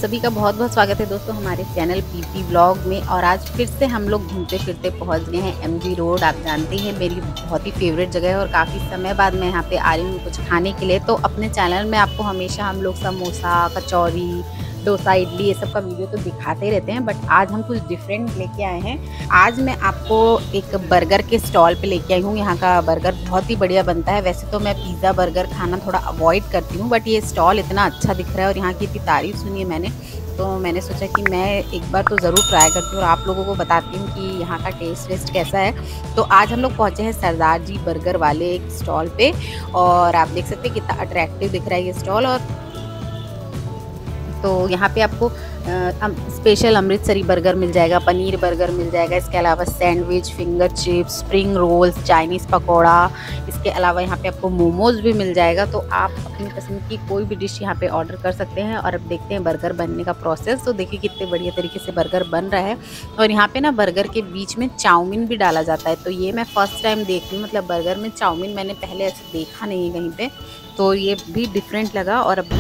सभी का बहुत बहुत स्वागत है दोस्तों हमारे चैनल पीपी व्लॉग में। और आज फिर से हम लोग घूमते फिरते पहुंच गए हैं एमजी रोड। आप जानते हैं मेरी बहुत ही फेवरेट जगह है और काफ़ी समय बाद मैं यहाँ पे आ रही हूँ कुछ खाने के लिए। तो अपने चैनल में आपको हमेशा हम लोग समोसा, कचौरी, डोसा, इडली ये सब का वीडियो तो दिखाते रहते हैं, बट आज हम कुछ डिफरेंट लेके आए हैं। आज मैं आपको एक बर्गर के स्टॉल पे लेके आई हूँ। यहाँ का बर्गर बहुत ही बढ़िया बनता है। वैसे तो मैं पिज़्ज़ा बर्गर खाना थोड़ा अवॉइड करती हूँ, बट ये स्टॉल इतना अच्छा दिख रहा है और यहाँ की इतनी तारीफ़ सुनी है मैंने, तो मैंने सोचा कि मैं एक बार तो ज़रूर ट्राई करती हूँ और आप लोगों को बताती हूँ कि यहाँ का टेस्ट वेस्ट कैसा है। तो आज हम लोग पहुँचे हैं सरदार जी बर्गर वाले एक स्टॉल पे और आप देख सकते हैं कितना अट्रैक्टिव दिख रहा है ये स्टॉल। और तो यहाँ पे आपको स्पेशल अमृतसरी बर्गर मिल जाएगा, पनीर बर्गर मिल जाएगा, इसके अलावा sandwich, finger chips, spring rolls, Chinese pakora, इसके अलावा यहाँ पे आपको मोमोज़ भी मिल जाएगा। तो आप अपनी पसंद की कोई भी डिश यहाँ पे ऑर्डर कर सकते हैं। और अब देखते हैं बर्गर बनने का प्रोसेस। तो देखिए कितने बढ़िया तरीके से बर्गर बन रहा है। और यहाँ पे ना बर्गर के बीच में चाउमीन भी डाला जाता है, तो ये मैं फर्स्ट टाइम देख रही हूँ। मतलब बर्गर में चाउमीन मैंने पहले ऐसे देखा नहीं है कहीं पर, तो ये भी डिफरेंट लगा। और अब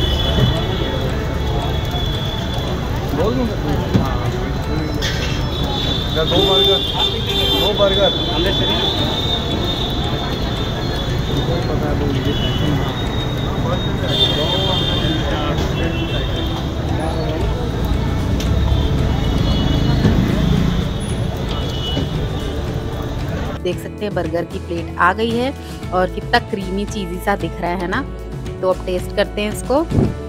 बोल दूँ दो बर्गर देख सकते हैं बर्गर की प्लेट आ गई है और कितना क्रीमी चीज़ी सा दिख रहा है ना। तो अब टेस्ट करते हैं इसको।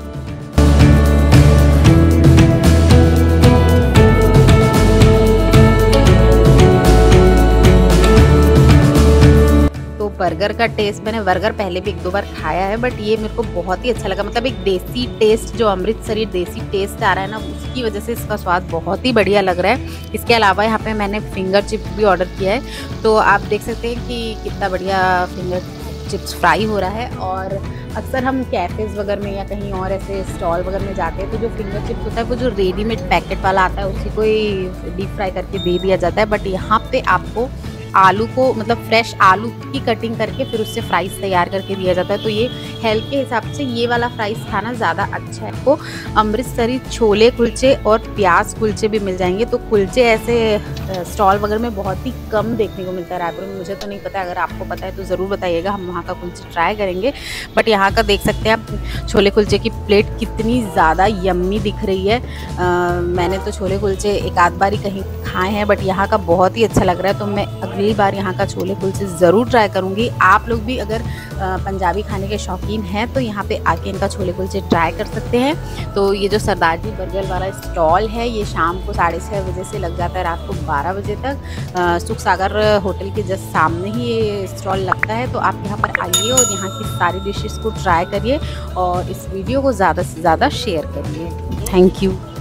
बर्गर का टेस्ट, मैंने बर्गर पहले भी एक दो बार खाया है, बट ये मेरे को बहुत ही अच्छा लगा। मतलब एक देसी टेस्ट, जो अमृतसरी देसी टेस्ट आ रहा है ना, उसकी वजह से इसका स्वाद बहुत ही बढ़िया लग रहा है। इसके अलावा यहाँ पे मैंने फिंगर चिप्स भी ऑर्डर किया है, तो आप देख सकते हैं कि कितना बढ़िया फिंगर चिप्स फ्राई हो रहा है। और अक्सर हम कैफ़ेज़ वगैरह में या कहीं और ऐसे स्टॉल वगैरह में जाते हैं तो जो फिंगर चिप्स होता है वो जो रेडीमेड पैकेट वाला आता है उसी को ही डीप फ्राई करके दे दिया जाता है। बट यहाँ पे आपको आलू को, मतलब फ्रेश आलू की कटिंग करके फिर उससे फ्राइज़ तैयार करके दिया जाता है। तो ये हेल्थ के हिसाब से ये वाला फ्राइज़ खाना ज़्यादा अच्छा है। आपको अमृतसरी छोले कुलचे और प्याज कुलचे भी मिल जाएंगे। तो कुलचे ऐसे स्टॉल वगैरह में बहुत ही कम देखने को मिलता है रायपुर में, मुझे तो नहीं पता, अगर आपको पता है तो ज़रूर बताइएगा, हम वहाँ का कुलचे ट्राई करेंगे। बट यहाँ का देख सकते हैं आप छोले कुलचे की प्लेट कितनी ज़्यादा यम्मी दिख रही है। मैंने तो छोले कुलचे एक आध बार ही कहीं खाए हैं, बट यहाँ का बहुत ही अच्छा लग रहा है। तो मैं अगली बार यहाँ का छोले कुलचे ज़रूर ट्राई करूँगी। आप लोग भी अगर पंजाबी खाने के शौकीन हैं तो यहाँ पे आके इनका छोले कुलचे ट्राई कर सकते हैं। तो ये जो सरदार जी बर्गर वाला स्टॉल है ये शाम को 6:30 बजे से लग जाता है रात को 12 बजे तक। सुख सागर होटल के जस्ट सामने ही ये स्टॉल लगता है। तो आप यहाँ पर आइए और यहाँ की सारी डिशेज़ को ट्राई करिए और इस वीडियो को ज़्यादा से ज़्यादा शेयर करिए। Thank you.